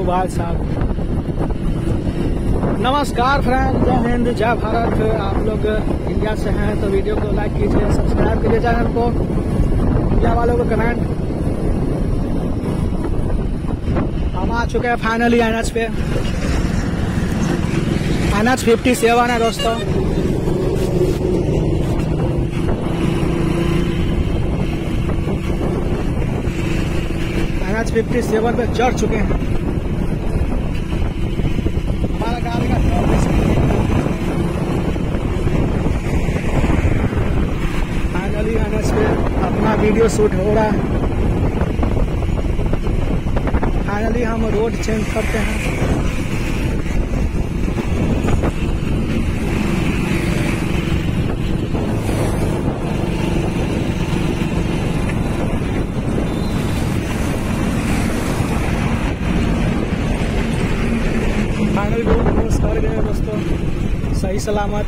ओ भाई साहब, नमस्कार फ्रेंड, जय हिंद जय भारत। आप लोग इंडिया से हैं तो वीडियो को लाइक कीजिए, सब्सक्राइब कीजिए चैनल को, इंडिया वालों को कमेंट। हम आ चुके हैं फाइनली NH पे। NH 57 है दोस्तों। NH 57 पे चढ़ चुके हैं। हमारा गाड़ी का फाइनली NH पे अपना वीडियो शूट हो रहा है। फाइनली हम रोड चेंज करते हैं। फाइनली रोड क्रॉस कर गए दोस्तों, सही सलामत।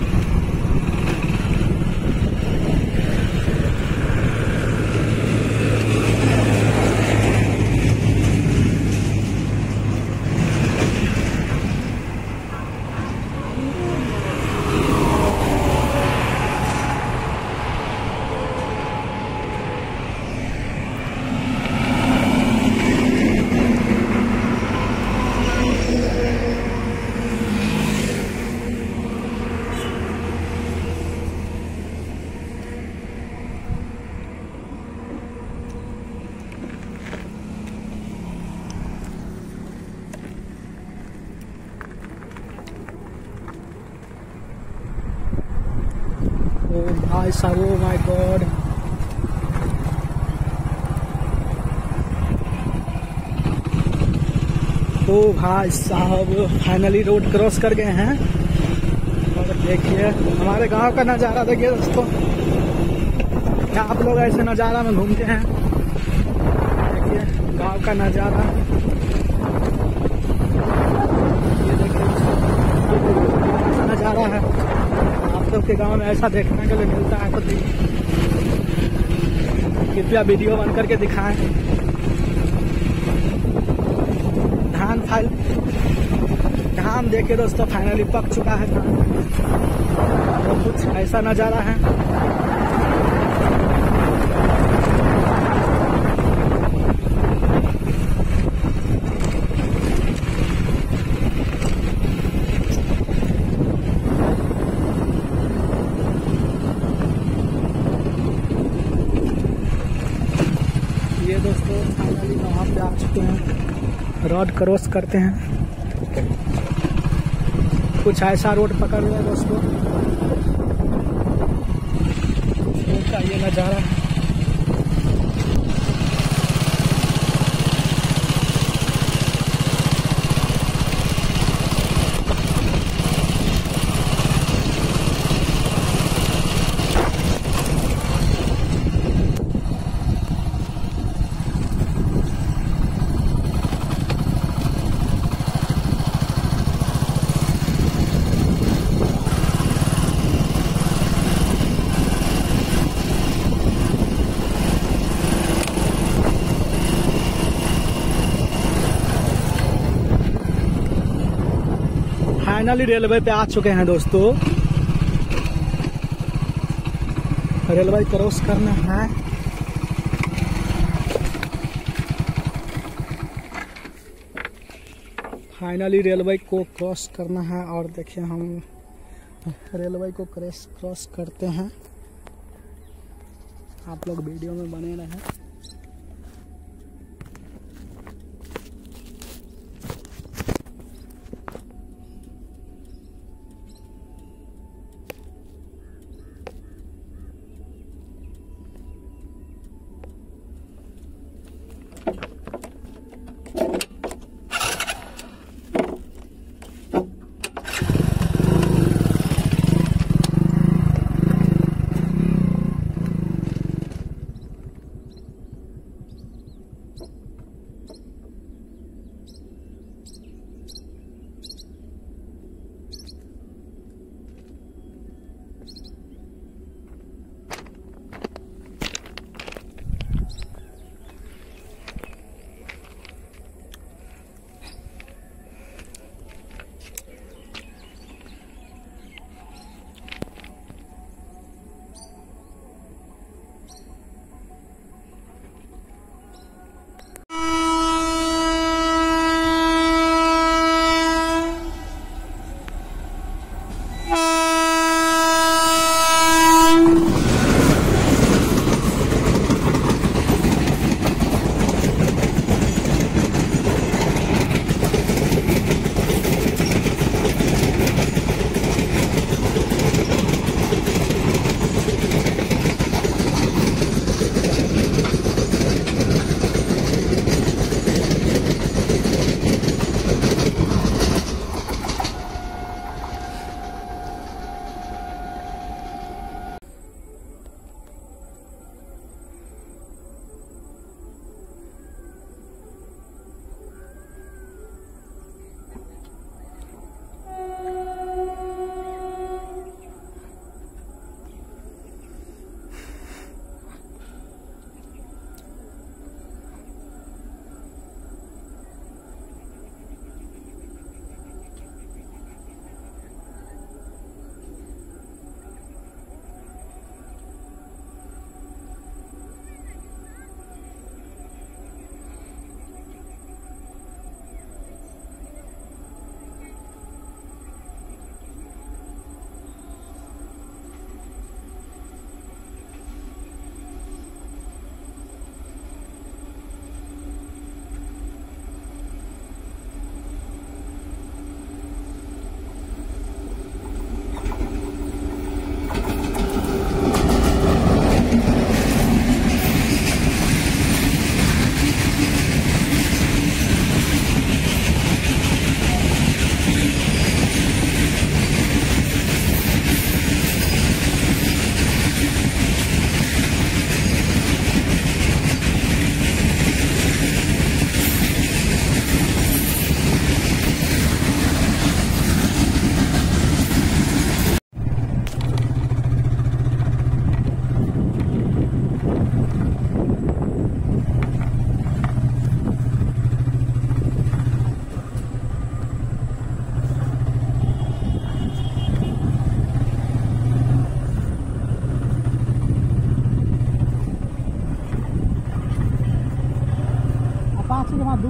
ओ भाई साहब, ओ माय गॉड, ओ भाई साहब, फाइनली रोड क्रॉस कर गए हैं। और देखिए हमारे गांव का नज़ारा देखिए दोस्तों। क्या आप लोग ऐसे नज़ारा में घूमते हैं? देखिए गांव का नज़ारा, ये देखिए नज़ारा है। आप लोग के गांव में ऐसा देखने के लिए मिलता है तो कृपया वीडियो बन करके दिखाएं। धान देखिए दोस्तों, फाइनली पक चुका है धान। तो कुछ ऐसा नज़ारा है। ये दोस्तों फाइनली वहाँ पे आ चुके हैं, रोड क्रॉस करते हैं। कुछ ऐसा रोड पकड़ लिया दोस्तों, रोड का ये नज़ारा। फाइनली रेलवे पे आ चुके हैं दोस्तों। रेलवे क्रॉस करना है। फाइनली रेलवे को क्रॉस करना है। और देखिए हम रेलवे को क्रॉस करते हैं। आप लोग वीडियो में बने रहें।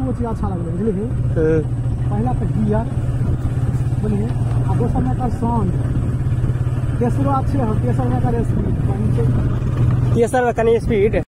वो चीज अच्छा लगे बुझलिए। पहला तो गियर बुझलिए आ दोसर में एकर साउंड, तेसरो अच्छे हो, तेसर में एकर स्पीड, तेसर में कनी स्पीड